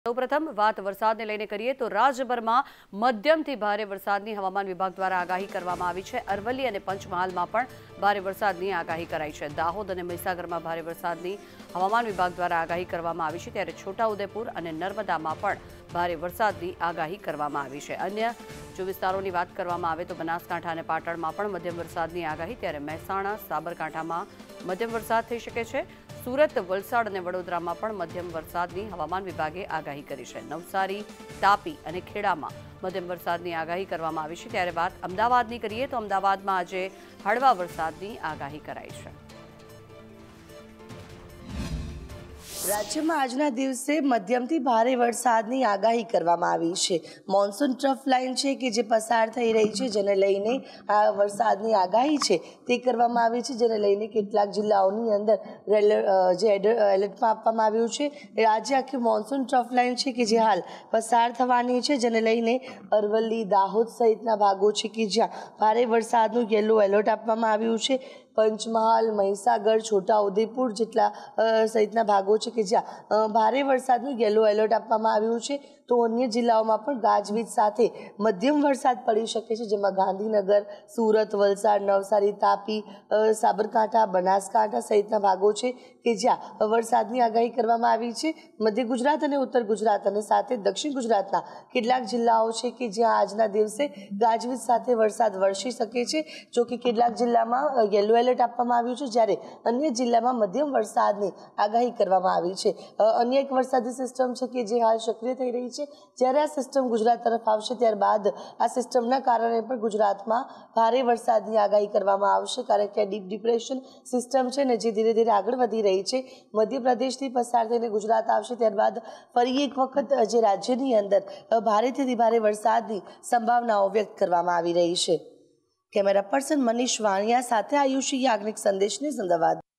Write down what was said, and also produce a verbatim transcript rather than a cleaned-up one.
સૌપ્રથમ વાત વરસાદને લઈને કરીએ તો રાજ્યભરમાં મધ્યમથી ભારે વરસાદની હવામાન વિભાગ દ્વારા આગાહી કરવામાં આવી છે। અરવલ્લી અને પંચમહાલમાં પણ ભારે વરસાદની આગાહી કરાઈ છે। દાહોદ અને મહીસાગરમાં ભારે વરસાદની હવામાન વિભાગ દ્વારા આગાહી કરવામાં આવી છે, ત્યારે છોટાઉદેપુર અને નર્મદામાં પણ ભારે વરસાદની આગાહી કરવામાં આવી છે। અન્ય જો વિસ્તારોની વાત કરવામાં આવે તો બનાસકાંઠા અને પાટણમાં પણ મધ્યમ વરસાદની આગાહી, ત્યારે મહેસાણા, સાબરકાંઠામાં મધ્યમ વરસાદ થઈ શકે છે। સુરત, વલસાડ અને વડોદરામાં પણ મધ્યમ વરસાદની હવામાન વિભાગે આગાહી કરી છે। નવસારી, તાપી અને ખેડામાં મધ્યમ વરસાદની આગાહી કરવામાં આવી છે। ત્યારે વાત અમદાવાદની કરીએ તો અમદાવાદમાં આજે હળવા વરસાદની આગાહી કરાઈ છે। રાજ્યમાં આજના દિવસે મધ્યમથી ભારે વરસાદની આગાહી કરવામાં આવી છે। મોન્સૂન ટ્રફ લાઇન છે કે જે પસાર થઈ રહી છે, જેને લઈને આ વરસાદની આગાહી છે તે કરવામાં આવી છે, જેને લઈને કેટલાક જિલ્લાઓની અંદર જે એલર્ટમાં આપવામાં આવ્યું છે। એ આજે આખી મોન્સૂન ટ્રફ લાઇન છે કે જે હાલ પસાર થવાની છે, જેને લઈને અરવલ્લી, દાહોદ સહિતના ભાગો છે કે જ્યાં ભારે વરસાદનું યલો એલર્ટ આપવામાં આવ્યું છે। પંચમહાલ, મહીસાગર, છોટાઉદેપુર જેટલા સહિતના ભાગો છે કે જ્યાં ભારે વરસાદનું યલો એલર્ટ આપવામાં આવ્યું છે, તો અન્ય જિલ્લાઓમાં પણ ગાજવીજ સાથે મધ્યમ વરસાદ પડી શકે છે, જેમાં ગાંધીનગર, સુરત, વલસાડ, નવસારી, તાપી, સાબરકાંઠા, બનાસકાંઠા સહિતના ભાગો છે કે જ્યાં વરસાદની આગાહી કરવામાં આવી છે। મધ્ય ગુજરાત અને ઉત્તર ગુજરાત અને સાથે દક્ષિણ ગુજરાતના કેટલાક જિલ્લાઓ છે કે જ્યાં આજના દિવસે ગાજવીજ સાથે વરસાદ વરસી શકે છે। જો કે કેટલાક જિલ્લામાં યલો એલર્ટ આપવામાં આવ્યું છે, જ્યારે અન્ય જિલ્લામાં મધ્યમ વરસાદની આગાહી કરવામાં આવી છે। અન્ય એક વરસાદી સિસ્ટમ છે કે જે હાલ સક્રિય થઈ રહી છે, જ્યારે આ સિસ્ટમ ગુજરાત તરફ આવશે ત્યારબાદ આ સિસ્ટમના કારણે પણ ગુજરાતમાં ભારે વરસાદની આગાહી કરવામાં આવશે, કારણ કે ડીપ ડિપ્રેશન સિસ્ટમ છે ને જે ધીરે ધીરે આગળ વધી રહી છે, મધ્યપ્રદેશથી પસાર થઈને ગુજરાત આવશે, ત્યારબાદ ફરી એક વખત જે રાજ્યની અંદર ભારેથી ભારે વરસાદની સંભાવનાઓ વ્યક્ત કરવામાં આવી રહી છે। કેમેરા પર્સન મનીષ વાણિયા સાથે આયુષી યાજ્ઞિક, સંદેશ ન્યૂઝ, અમદાવાદ।